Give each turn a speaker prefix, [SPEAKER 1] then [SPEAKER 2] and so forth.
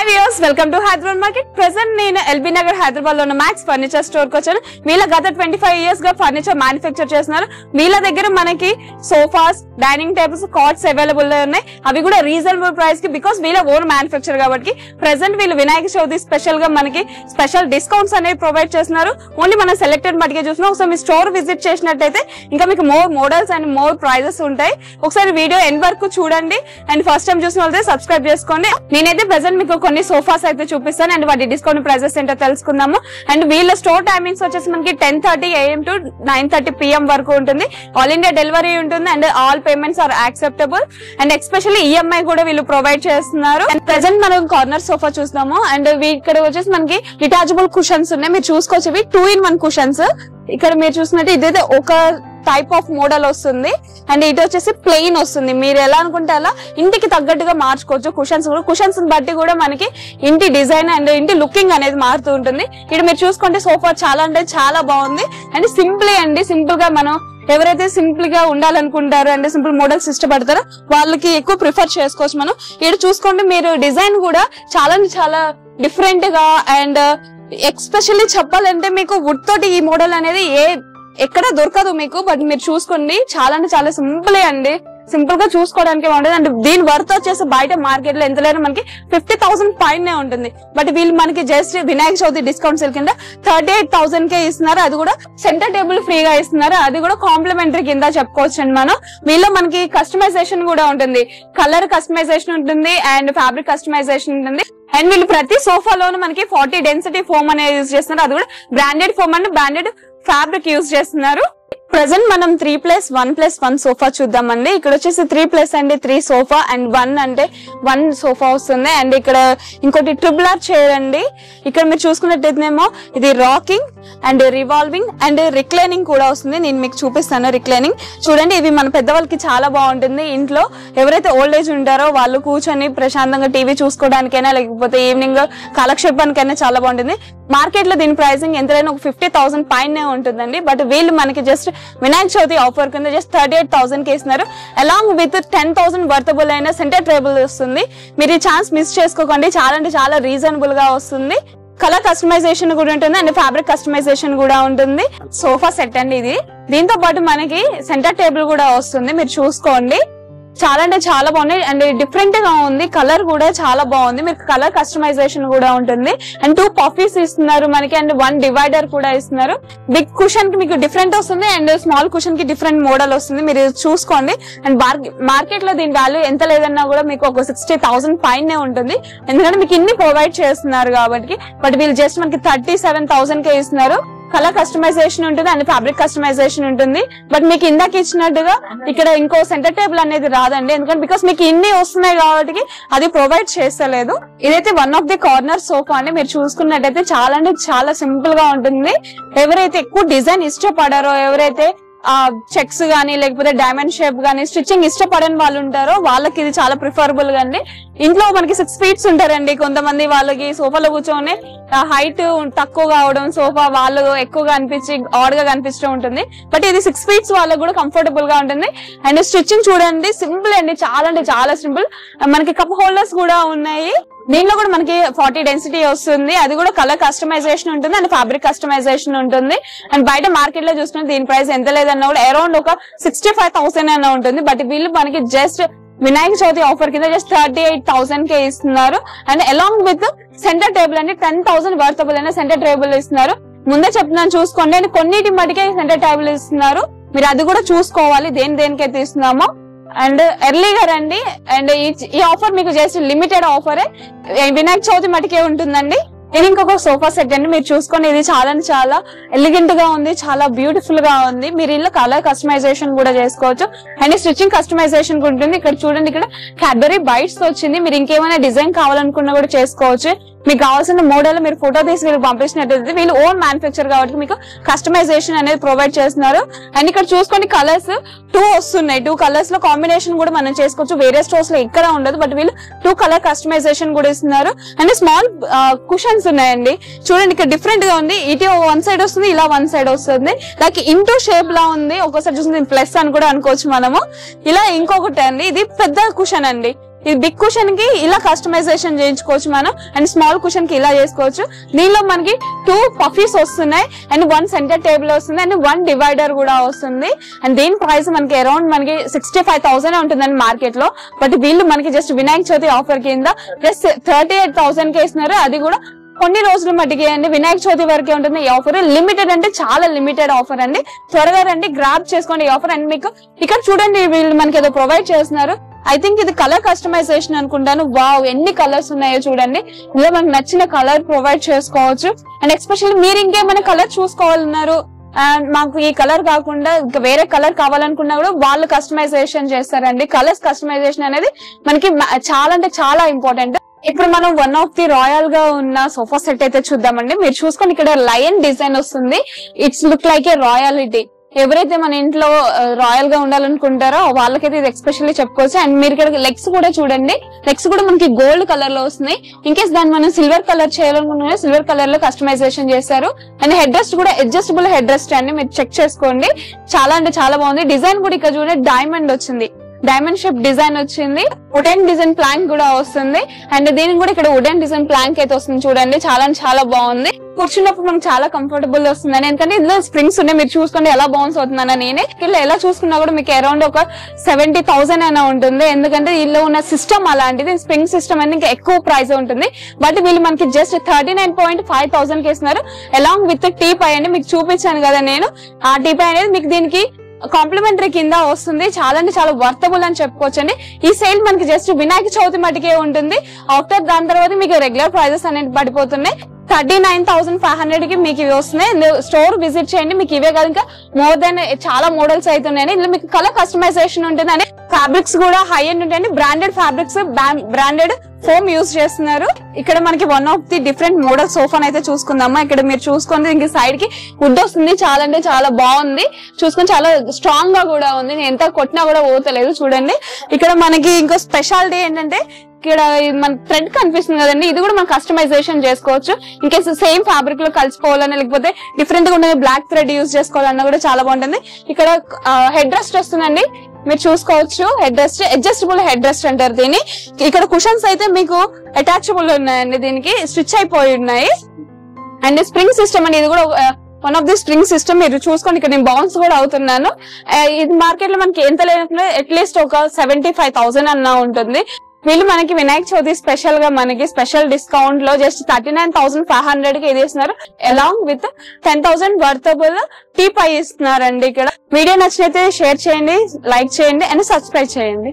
[SPEAKER 1] Hi viewers, welcome to Hyderabad market. Present నేను LB Nagar Hyderabad లో ఉన్న మ్యాక్స్ ఫర్నిచర్ స్టోర్ కి వచ్చాను. వీళ్ళ గత 25 years గా ఫర్నిచర్ మ్యానుఫ్యాక్చర్ చేస్తున్నారు. వీళ్ళ దగ్గర మనకి sofas, dining tables, cots available గా ఉన్నాయి. అవి కూడా రీజనబుల్ ప్రైస్ కి, బికాస్ వీళ్ళ ఓన్ మ్యానుఫ్యాక్చర్ కాబట్టి. ప్రెసెంట్ వీళ్ళు వినాయక చవితి స్పెషల్ గా మనకి స్పెషల్ డిస్కౌంట్స్ అనేవి ప్రొవైడ్ చేస్తున్నారు. ఓన్లీ మనం సెలెక్టెడ్ మటుకే చూస్తున్నాం. ఒకసారి మీ స్టోర్ విజిట్ చేసినట్టయితే ఇంకా మీకు more models and more prices ఉంటాయి. ఒకసారి వీడియో ఎండ్ వరకు చూడండి. అండ్ ఫస్ట్ టైం చూసిన వాళ్ళైతే సబ్స్క్రైబ్ చేసుకోండి. నేనైతే ప్రెసెంట్ మీకు కొన్ని సోఫాస్ అయితే చూపిస్తాను అండ్ వాటి డిస్కౌంట్ ప్రైజెస్ ఏంటో తెలుసుకుందాము. అండ్ వీళ్ళ స్టోర్ టైమింగ్స్ వచ్చేసి మనకి 10:30 AM to 9:30 PM వరకు ఉంటుంది. ఆల్ ఇండియా డెలివరీ ఉంటుంది and all payments are acceptable. And especially EMI కూడా వీళ్ళు ప్రొవైడ్ చేస్తున్నారు. అండ్ ప్రెసెంట్ మనం కార్నర్ సోఫా చూస్తాము. అండ్ ఇక్కడ వచ్చేసి మనకి డిటాచబుల్ కుషన్స్ ఉన్నాయి. మీరు చూసుకోవచ్చు, ఇవి 2-in-1 కుషన్స్. ఇక్కడ మీరు చూసినట్టు ఇదైతే ఒక టైప్ ఆఫ్ మోడల్ వస్తుంది అండ్ ఇది వచ్చేసి ప్లెయిన్ వస్తుంది. మీరు ఎలా అనుకుంటే అలా ఇంటికి తగ్గట్టుగా మార్చుకోవచ్చు. కుషన్స్ బట్టి కూడా మనకి ఇంటి డిజైన్ అండ్ ఇంటి లుకింగ్ అనేది మారుతూ ఉంటుంది. ఇక్కడ మీరు చూసుకుంటే సోఫా చాలా అంటే చాలా బాగుంది అండ్ సింపుల్ గా మనం ఎవరైతే సింపుల్ గా ఉండాలనుకుంటారో అంటే సింపుల్ మోడల్స్ ఇష్టపడతారో వాళ్ళకి ఎక్కువ ప్రిఫర్ చేసుకోవచ్చు. మనం ఇక్కడ చూసుకోండి, మీరు డిజైన్ కూడా చాలా డిఫరెంట్ గా అండ్ ఎక్స్పెషల్లీ చెప్పాలంటే మీకు వుడ్ తోటి ఈ మోడల్ అనేది ఎక్కడ దొరకదు మీకు. బట్ మీరు చూసుకోండి, చాలా సింపుల్ అండి. సింపుల్ గా చూసుకోవడానికి బాగుంటుంది. అండ్ దీని వర్త్ వచ్చేసి బయట మార్కెట్ లో ఎంత లేదో మనకి 50,000 పైనే ఉంటుంది. బట్ వీళ్ళు మనకి just Vinayaka Chavithi discount sale కింద 38,000 కే ఇస్తున్నారు. అది కూడా సెంటర్ టేబుల్ ఫ్రీగా ఇస్తున్నారు. అది కూడా కాంప్లిమెంటరీ కింద చెప్పుకోవచ్చు అండి. మనం వీళ్ళలో మనకి కస్టమైజేషన్ కూడా ఉంటుంది. కలర్ కస్టమైజేషన్ ఉంటుంది అండ్ ఫ్యాబ్రిక్ కస్టమైజేషన్ ఉంటుంది. అండ్ వీళ్ళు ప్రతి సోఫాలోనూ మనకి 40 డెన్సిటీ ఫోమ్ అనేది యూజ్ చేస్తున్నారు. అది కూడా branded foam and branded fabric use చేస్తున్నారు. ప్రెసెంట్ మనం 3+1+1 సోఫా చూద్దామండి. ఇక్కడ వచ్చేసి 3+ అంటే 3 సోఫా అండ్ 1 అంటే 1 సోఫా వస్తుంది. అండ్ ఇక్కడ ఇంకోటి ట్రిపుల్ ఆర్ చైర్ అండి. ఇక్కడ మీరు చూసుకున్నట్టయితేనేమో ఇది rocking and revolving and reclining కూడా వస్తుంది. నేను మీకు చూపిస్తాను రిక్లైనింగ్. చూడండి, ఇవి మన పెద్దవాళ్ళకి చాలా బాగుంటుంది. ఇంట్లో ఎవరైతే ఓల్డ్ ఏజ్ ఉంటారో వాళ్ళు కూర్చొని ప్రశాంతంగా టీవీ చూసుకోవడానికైనా లేకపోతే ఈవినింగ్ కాలక్షేపానికైనా చాలా బాగుంటుంది. మార్కెట్ లో దీని ప్రైసింగ్ ఎంతైనా ఒక 50,000 పైనే ఉంటుందండి. బట్ వీళ్ళు మనకి జస్ట్ వినాయక చవితి ఆఫర్ కింద జస్ట్ 38,000 కి ఇస్తున్నారు. అలాంగ్ విత్ 10,000 వర్తబుల్ అయిన సెంటర్ టేబుల్ వస్తుంది. మీరు ఈ ఛాన్స్ మిస్ చేసుకోకండి. చాలా రీజనబుల్ గా వస్తుంది. కలర్ కస్టమైజేషన్ కూడా ఉంటుంది అండ్ ఫ్యాబ్రిక్ కస్టమైజేషన్ కూడా ఉంటుంది. సోఫా సెట్ అండి ఇది. దీంతో పాటు మనకి సెంటర్ టేబుల్ కూడా వస్తుంది. మీరు చూసుకోండి, చాలా బాగుంది అండ్ డిఫరెంట్ గా ఉంది. కలర్ కూడా చాలా బాగుంది. మీకు కలర్ కస్టమైజేషన్ కూడా ఉంటుంది. అండ్ 2 పఫీస్ ఇస్తున్నారు మనకి అండ్ 1 డివైడర్ కూడా ఇస్తున్నారు. బిగ్ కుషన్ కి మీకు డిఫరెంట్ వస్తుంది అండ్ స్మాల్ కుషన్ కి డిఫరెంట్ మోడల్ వస్తుంది. మీరు చూసుకోండి. అండ్ మార్కెట్ లో దీని వాల్యూ ఎంత లేదన్నా కూడా మీకు ఒక 60,000 పైనే ఉంటుంది. ఎందుకంటే మీకు ఇన్ని ప్రొవైడ్ చేస్తున్నారు కాబట్టి. బట్ వీళ్ళు జస్ట్ మనకి 37,000 కే ఇస్తున్నారు. కలర్ కస్టమైజేషన్ ఉంటుంది అండ్ ఫ్యాబ్రిక్ కస్టమైజేషన్ ఉంటుంది. బట్ మీకు ఇందాక ఇచ్చినట్టుగా ఇక్కడ ఇంకో సెంటర్ టేబుల్ అనేది రాదండి. ఎందుకంటే బికాస్ మీకు ఇన్ని వస్తున్నాయి కాబట్టి అది ప్రొవైడ్ చేస్తలేదు. ఇదైతే one of the corner sofa అండి. మీరు చూసుకున్నట్టయితే చాలా సింపుల్ గా ఉంటుంది. ఎవరైతే ఎక్కువ డిజైన్ ఇష్టపడారో, ఎవరైతే చెక్స్ గానీ లేకపోతే డైమండ్ షేప్ గానీ స్టిచ్చింగ్ ఇష్టపడని వాళ్ళు ఉంటారో వాళ్ళకి ఇది చాలా ప్రిఫరబుల్ గా అండి. ఇంట్లో మనకి 6 feet ఉంటారండి కొంతమంది. వాళ్ళకి సోఫాలో కూర్చొని హైట్ తక్కువ కావడం, సోఫా వాళ్ళు ఎక్కువగా అనిపించి ఆడ్ గా కనిపిస్తూ ఉంటుంది. బట్ ఇది 6 feet వాళ్ళకి కూడా కంఫర్టబుల్ గా ఉంటుంది. అండ్ స్టిచ్చింగ్ చూడండి, సింపుల్ అండి. చాలా సింపుల్. మనకి కప్ హోల్డర్స్ కూడా ఉన్నాయి. దీనిలో కూడా మనకి 40 డెన్సిటీ వస్తుంది. అది కూడా కలర్ కస్టమైజేషన్ ఉంటుంది అండ్ ఫ్యాబ్రిక్ కస్టమైజేషన్ ఉంటుంది. అండ్ బయట మార్కెట్ లో చూసుకుంటే దీని ప్రైస్ ఎంత లేదన్నా కూడా అరౌండ్ ఒక 65,000 అయినా ఉంటుంది. బట్ వీళ్ళు మనకి జస్ట్ వినాయక చవితి ఆఫర్ కింద జస్ట్ 38,000 కే ఇస్తున్నారు. And along with centre table అంటే 10,000 వర్తబుల్ అయిన సెంటర్ టేబుల్ ఇస్తున్నారు. ముందే చెప్తున్నాను చూసుకోండి. అండ్ కొన్నిటి మటుకే సెంటర్ టేబుల్ ఇస్తున్నారు. మీరు అది కూడా చూసుకోవాలి దేనికైతే ఇస్తున్నామో. అండ్ ఎర్లీగా రండి. అండ్ ఈ ఆఫర్ మీకు జస్ట్ లిమిటెడ్ ఆఫరే, వినాయక చవితి మటుకే ఉంటుందండి. ఇది ఇంకొక సోఫా సెట్ అండి. మీరు చూసుకోండి, ఇది చాలా ఎలిగెంట్ గా ఉంది, చాలా బ్యూటిఫుల్ గా ఉంది. మీరు ఇలా కలర్ కస్టమైజేషన్ కూడా చేసుకోవచ్చు అండ్ స్టిచ్చింగ్ కస్టమైజేషన్ కూడా ఉంటుంది. ఇక్కడ చూడండి, ఇక్కడ క్యాడ్బరీ బైట్స్ వచ్చింది. మీరు ఇంకేమైనా డిజైన్ కావాలనుకున్నా కూడా చేసుకోవచ్చు. మీకు కావాల్సిన మోడల్ మీరు ఫోటో తీసి వీళ్ళు పంపించినట్టయితే వీళ్ళు ఓన్ మ్యానుఫ్యాక్చర్ కాబట్టి మీకు కస్టమైజేషన్ అనేది ప్రొవైడ్ చేస్తున్నారు. అండ్ ఇక్కడ చూసుకోండి, కలర్స్ 2 వస్తున్నాయి. 2 కలర్స్ లో కాంబినేషన్ కూడా మనం చేసుకోవచ్చు. వేరే స్టోర్స్ లో ఎక్కడ ఉండదు. బట్ వీళ్ళు 2 కలర్ కస్టమైజేషన్ కూడా ఇస్తున్నారు. అండ్ స్మాల్ కుషన్స్ ఉన్నాయండి. చూడండి, ఇక్కడ డిఫరెంట్ గా ఉంది. ఇటు 1 సైడ్ వస్తుంది, ఇలా 1 సైడ్ వస్తుంది. లైక్ ఇంటూ షేప్ లా ఉంది. ఒక్కోసారి చూస్తుంది ప్లస్ అని కూడా అనుకోవచ్చు మనము. ఇలా ఇంకొకటి అండి, ఇది పెద్ద కుషన్ అండి. ఇది బిగ్ కుషన్ కి ఇలా కస్టమైజేషన్ చేయించుకోవచ్చు మనం, అండ్ స్మాల్ కుషన్ కి ఇలా చేసుకోవచ్చు. దీనిలో మనకి 2 పఫీస్ వస్తున్నాయి, అండ్ 1 సెంటర్ టేబుల్ వస్తుంది, అండ్ 1 డివైడర్ కూడా వస్తుంది. అండ్ దీని ప్రైస్ మనకి అరౌండ్ మనకి 65,000 ఉంటుందండి మార్కెట్ లో. బట్ వీళ్ళు మనకి జస్ట్ వినాయక చవితి ఆఫర్ కింద జస్ట్ 38,000 కే ఇస్తున్నారు. అది కూడా కొన్ని రోజులు మట్టికి అండి, వినాయక చవితి వరకే ఉంటుంది ఈ ఆఫర్. లిమిటెడ్ అంటే చాలా లిమిటెడ్ ఆఫర్ అండి. త్వరగా రండి, గ్రాబ్ చేసుకోండి ఈ ఆఫర్. అండ్ మీకు ఇక్కడ చూడండి వీళ్ళు మనకి ఏదో ప్రొవైడ్ చేస్తున్నారు. ఐ థింక్ ఇది కలర్ కస్టమైజేషన్ అనుకుంటాను. వావ్, ఎన్ని కలర్స్ ఉన్నాయో చూడండి. ఇందులో మనకు నచ్చిన కలర్ ప్రొవైడ్ చేసుకోవచ్చు. అండ్ ఎస్పెషల్లీ మీరు ఇంకేమైనా కలర్ చూసుకోవాలన్నారు, అండ్ మాకు ఈ కలర్ కాకుండా ఇంకా వేరే కలర్ కావాలనుకున్నా కూడా వాళ్ళు కస్టమైజేషన్ చేస్తారండి. కలర్స్ కస్టమైజేషన్ అనేది మనకి చాలా అంటే చాలా ఇంపార్టెంట్. ఇప్పుడు మనం వన్ ఆఫ్ ది రాయల్ గా ఉన్న సోఫా సెట్ అయితే చూద్దామండి. మీరు చూసుకొని ఇక్కడ లయన్ డిజైన్ వస్తుంది. It's look like a royalty. ఎవరైతే మన ఇంట్లో రాయల్ గా ఉండాలనుకుంటారో వాళ్ళకైతే ఇది ఎస్పెషల్లీ చెప్పుకోవచ్చు. అండ్ మీరు ఇక్కడ లెగ్స్ కూడా చూడండి, లెగ్స్ కూడా మనకి గోల్డ్ కలర్ లో వస్తున్నాయి. ఇన్ కేస్ దాన్ని మనం సిల్వర్ కలర్ చేయాలనుకుంటున్నా సిల్వర్ కలర్ లో కస్టమైజేషన్ చేశారు. అండ్ హెడ్ రెస్ట్ కూడా అడ్జస్టబుల్ హెడ్ రెస్ట్ అండి, మీరు చెక్ చేసుకోండి. చాలా అంటే చాలా బాగుంది. డిజైన్ కూడా ఇక్కడ చూడండి డైమండ్ వచ్చింది, డైమండ్ షేప్ డిజైన్ వచ్చింది. వుడెన్ డిజైన్ ప్లాంక్ కూడా వస్తుంది. అండ్ దీనికి కూడా ఇక్కడ వుడెన్ డిజైన్ ప్లాంక్ అయితే వస్తుంది చూడండి. చాలా చాలా బాగుంది. కూర్చున్నప్పుడు మనకు చాలా కంఫర్టబుల్ వస్తుందని, ఎందుకంటే ఇందులో స్ప్రింగ్స్ ఉన్నాయి. మీరు చూసుకోండి ఎలా బౌన్స్ అవుతుందన్న. నేనే ఇలా ఎలా చూసుకున్నా కూడా మీకు అరౌండ్ ఒక 70,000 అయినా ఉంటుంది. ఎందుకంటే ఇందులో ఉన్న సిస్టమ్ అలాంటిది, స్ప్రింగ్ సిస్టమ్ అనేది ఇంకా ఎక్కువ ప్రైస్ ఉంటుంది. బట్ వీళ్ళు మనకి జస్ట్ 39,500 కి ఇస్తున్నారు. అలాంగ్ విత్ టీపై అండి. మీకు చూపించాను కదా నేను, ఆ టీపై అనేది మీకు దీనికి కాంప్లిమెంటరీ కింద వస్తుంది. చాలా అంటే చాలా వర్తబుల్ అని చెప్పుకోవచ్చండి. ఈ సేల్ మనకి జస్ట్ వినాయక చవితి మటుకే ఉంటుంది. ఆఫ్టర్ దాని తర్వాత మీకు రెగ్యులర్ ప్రైజెస్ అనేది పడిపోతున్నాయి. 39,500 కి మీకు ఇవి వస్తున్నాయి. స్టోర్ విజిట్ చేయండి, మీకు ఇవే కాదు ఇంకా మోర్ దెన్ చాలా మోడల్స్ అయితే ఉన్నాయండి. ఇందులో మీకు కలర్ కస్టమైజేషన్ ఉంటుంది. అండి ఫ్యాబ్రిక్స్ కూడా హై ఎండ్ ఉంటాయండి. Branded fabrics, branded foam use చేస్తున్నారు. ఇక్కడ మనకి one of the different model సోఫాన్ అయితే చూసుకుందామా. ఇక్కడ మీరు చూసుకుంటే ఇంక సైడ్ కి వుడ్ వస్తుంది. చాలా అంటే చాలా బాగుంది. చూసుకొని చాలా స్ట్రాంగ్ గా కూడా ఉంది. నేను ఎంత కొట్టినా కూడా పోతలేదు చూడండి. ఇక్కడ మనకి ఇంకో స్పెషాలిటీ ఏంటంటే ఇక్కడ మన థ్రెడ్ కనిపిస్తుంది కదండి, ఇది కూడా మనం కస్టమైజేషన్ చేసుకోవచ్చు. ఇంకేస్ సేమ్ ఫ్యాబ్రిక్ లో కలిసిపోవాలని, లేకపోతే డిఫరెంట్ గా ఉన్నది బ్లాక్ థ్రెడ్ యూజ్ చేసుకోవాలన్నా కూడా చాలా బాగుంటుంది. ఇక్కడ హెడ్ రెస్ట్ వస్తుందండి, మీరు చూసుకోవచ్చు. Head rest adjustable head rest అంటారు దీన్ని. ఇక్కడ కుషన్స్ అయితే మీకు అటాచబుల్ ఉన్నాయండి, దీనికి స్టిచ్ అయిపోయి ఉన్నాయి. అండ్ స్ప్రింగ్ సిస్టమ్ అండి, ఇది కూడా one of the spring system. మీరు చూసుకోండి, ఇక్కడ నేను బౌన్స్ కూడా అవుతున్నాను. ఇది మార్కెట్ లో మనకి ఎంత లేనప్పుడు అట్లీస్ట్ ఒక 75,000 అన్నా ఉంటుంది. వీళ్ళు మనకి వినాయక చవితి స్పెషల్ గా మనకి స్పెషల్ డిస్కౌంట్ లో జస్ట్ 39,500 కి ఇది ఇస్తున్నారు. అలాంగ్ విత్ 10,000 వర్తబుల్ టీపై ఇస్తున్నారండి. ఇక్కడ వీడియో నచ్చినైతే షేర్ చేయండి, లైక్ చేయండి అండ్ సబ్స్క్రైబ్ చేయండి.